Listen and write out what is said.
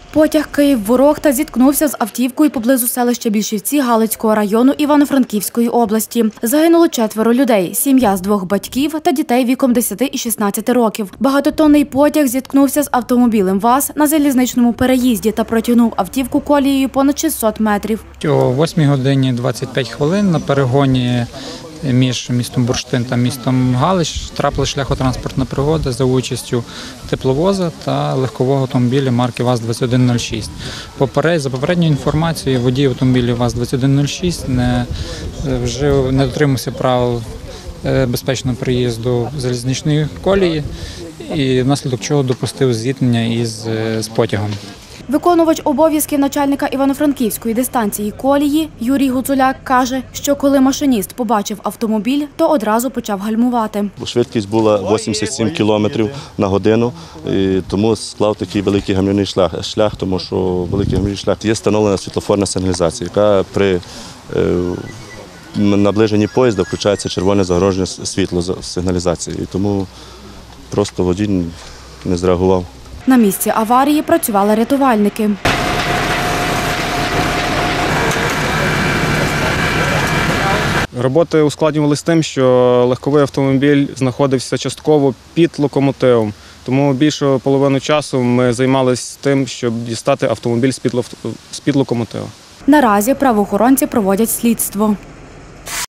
Потяг Київ-Ворохта зіткнувся з автівкою поблизу селища Більшівці Галицького району Івано-Франківської області. Загинуло 4 людей – сім'я з 2 батьків та дітей віком 10 і 16 років. Багатотонний потяг зіткнувся з автомобілем ВАЗ на залізничному переїзді та протягнув автівку колією понад 600 метрів. О 8 годині 25 хвилин на перегоні між містом Бурштин та містом Галич трапилася шляхотранспортна пригода за участю тепловоза та легкового автомобіля марки ВАЗ-2106. За попередньою інформацією, водій автомобіля ВАЗ-2106 не дотримався правил безпечного переїзду залізничної колії і внаслідок чого допустив зіткнення з потягом. Виконувач обов'язків начальника Івано-Франківської дистанції колії Юрій Гуцуляк каже, що коли машиніст побачив автомобіль, то одразу почав гальмувати. Швидкість була 87 кілометрів на годину, і тому склав такий великий гальмівний шлях, тому що великий гальмівний шлях є встановлена світлофорна сигналізація, яка при наближенні поїзда включається червоне загороження світло сигналізації, і тому просто водій не зреагував. На місці аварії працювали рятувальники. Роботи ускладнювалися тим, що легковий автомобіль знаходився частково під локомотивом. Тому більшу половину часу ми займалися тим, щоб дістати автомобіль з-під локомотива. Наразі правоохоронці проводять слідство.